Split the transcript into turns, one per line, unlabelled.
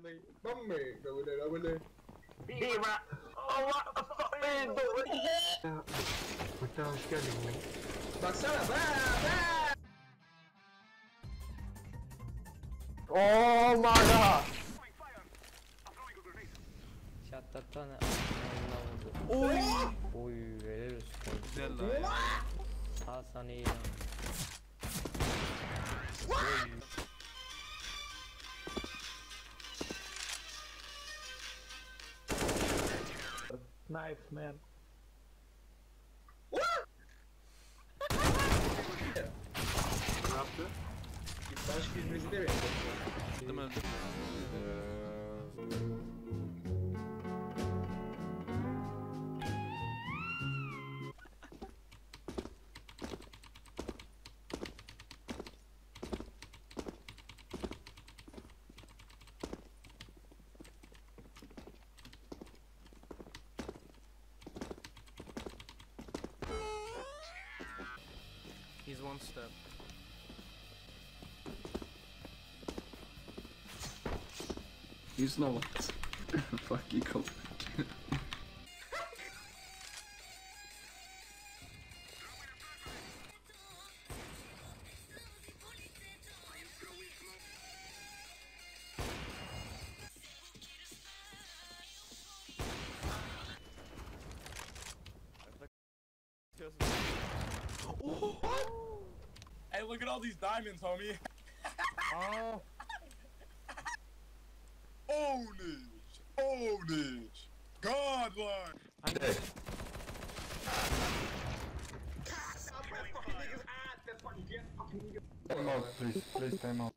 này bấm mẹ rồi này là bên đây
đi mà
Kita hoş geldin lan.
baksana be.
oh my god
Şatlatana.
oy
Oy helal olsun.
güzel lan ya.
Hasan iyi lan.
Nice man.
Ne yaptı? Baş birbirimizi de bekliyor.
Öldüm öldüm. He's one step.
He's not. Fuck you, Cole.
Hey, look at all these diamonds, homie.
Aa,
Ownage! Ownage! Godlike!
Time out, please. Please, time out.